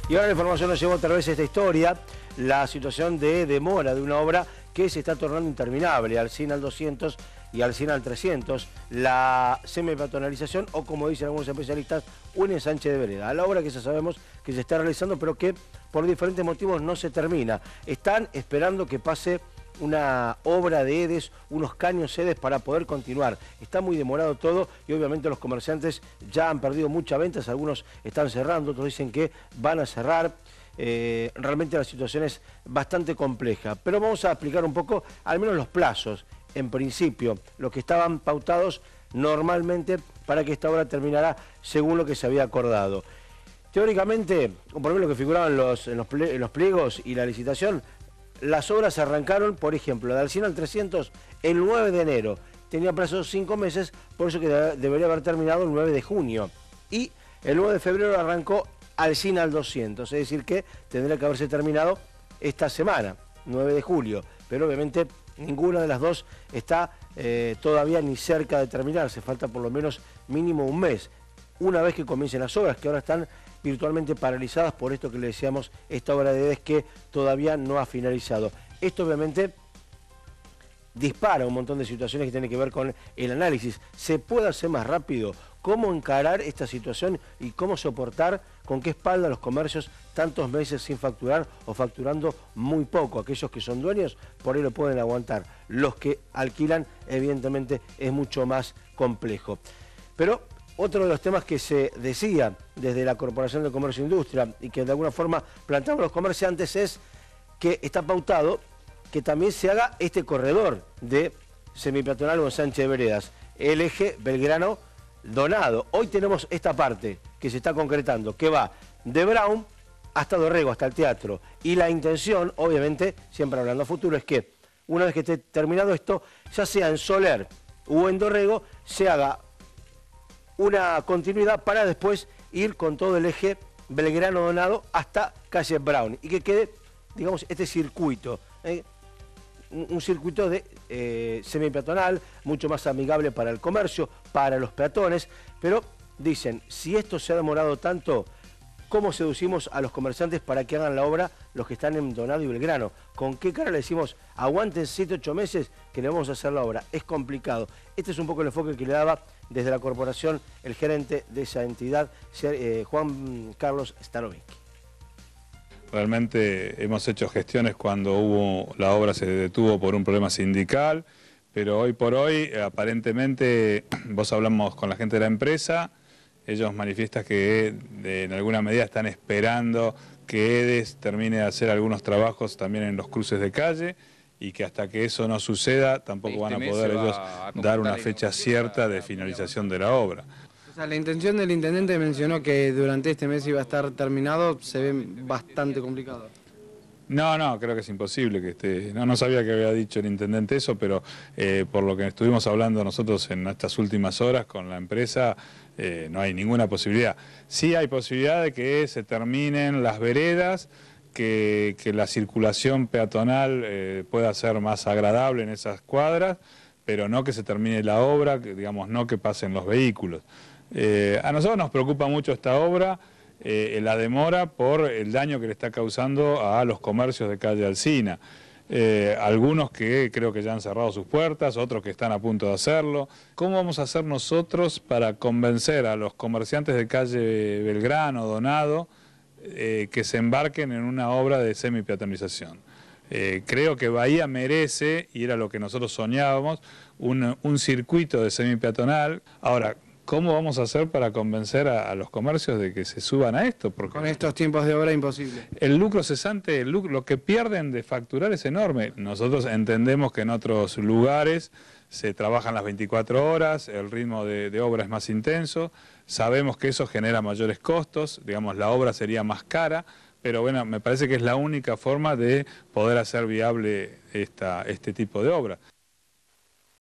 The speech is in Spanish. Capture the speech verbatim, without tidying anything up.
Y ahora la información nos llevó otra vez a esta historia, la situación de demora de una obra que se está tornando interminable, Alsina al doscientos y Alsina al trescientos, la semipeatonalización o, como dicen algunos especialistas, un ensanche de vereda. La obra que ya sabemos que se está realizando, pero que por diferentes motivos no se termina. Están esperando que pase una obra de EDES, unos caños EDES para poder continuar. Está muy demorado todo y obviamente los comerciantes ya han perdido muchas ventas, algunos están cerrando, otros dicen que van a cerrar. Eh, realmente la situación es bastante compleja, pero vamos a explicar un poco, al menos los plazos, en principio, los que estaban pautados normalmente para que esta obra terminara según lo que se había acordado. Teóricamente, conforme lo que figuraban los, en, los ple, en los pliegos y la licitación, las obras arrancaron, por ejemplo, de Alsina al trescientos el nueve de enero. Tenía plazo de cinco meses, por eso que debería haber terminado el nueve de junio. Y el nueve de febrero arrancó Alsina al doscientos, es decir que tendría que haberse terminado esta semana, nueve de julio. Pero obviamente ninguna de las dos está eh, todavía ni cerca de terminarse. Falta por lo menos mínimo un mes. Una vez que comiencen las obras, que ahora están virtualmente paralizadas por esto que le decíamos, esta obra de EDES que todavía no ha finalizado. Esto obviamente dispara un montón de situaciones que tienen que ver con el análisis. ¿Se puede hacer más rápido? ¿Cómo encarar esta situación y cómo soportar, con qué espalda los comercios tantos meses sin facturar o facturando muy poco? Aquellos que son dueños por ahí lo pueden aguantar. Los que alquilan evidentemente es mucho más complejo. Pero otro de los temas que se decía desde la Corporación de Comercio e Industria y que de alguna forma planteaban los comerciantes es que está pautado que también se haga este corredor de semipeatonal o ensanche de veredas, el eje Belgrano-Donado. Hoy tenemos esta parte que se está concretando, que va de Brown hasta Dorrego, hasta el teatro. Y la intención, obviamente, siempre hablando a futuro, es que una vez que esté terminado esto, ya sea en Soler o en Dorrego, se haga una continuidad para después ir con todo el eje Belgrano-Donado hasta calle Brown y que quede, digamos, este circuito, ¿eh? un, un circuito de eh, semipeatonal, mucho más amigable para el comercio, para los peatones, pero dicen, si esto se ha demorado tanto, ¿cómo seducimos a los comerciantes para que hagan la obra los que están en Donado y Belgrano? ¿Con qué cara le decimos, aguanten siete, ocho meses que le vamos a hacer la obra? Es complicado. Este es un poco el enfoque que le daba desde la corporación el gerente de esa entidad, eh, Juan Carlos Starovic. Realmente hemos hecho gestiones cuando hubo la obra se detuvo por un problema sindical, pero hoy por hoy aparentemente vos hablamos con la gente de la empresa, ellos manifiestan que de, en alguna medida están esperando que EDES termine de hacer algunos trabajos también en los cruces de calle y que hasta que eso no suceda tampoco van a poder ellos dar una fecha cierta de finalización de la obra. O sea, la intención del intendente mencionó que durante este mes iba a estar terminado, se ve bastante complicado. No, no, creo que es imposible que esté. No, no sabía que había dicho el intendente eso, pero eh, por lo que estuvimos hablando nosotros en estas últimas horas con la empresa, eh, no hay ninguna posibilidad. Sí hay posibilidad de que se terminen las veredas, que, que la circulación peatonal eh, pueda ser más agradable en esas cuadras, pero no que se termine la obra, que, digamos, no que pasen los vehículos. Eh, a nosotros nos preocupa mucho esta obra, eh, la demora por el daño que le está causando a los comercios de calle Alsina. Eh, algunos que creo que ya han cerrado sus puertas, otros que están a punto de hacerlo. ¿Cómo vamos a hacer nosotros para convencer a los comerciantes de calle Belgrano, Donado, eh, que se embarquen en una obra de semipeatonalización? Eh, creo que Bahía merece, y era lo que nosotros soñábamos, un, un circuito de semipeatonal. Ahora, ¿cómo vamos a hacer para convencer a, a los comercios de que se suban a esto? Porque con estos tiempos de obra imposible. El lucro cesante, el lucro, lo que pierden de facturar es enorme. Nosotros entendemos que en otros lugares se trabajan las veinticuatro horas, el ritmo de, de obra es más intenso, sabemos que eso genera mayores costos, digamos la obra sería más cara, pero bueno, me parece que es la única forma de poder hacer viable esta, este tipo de obra.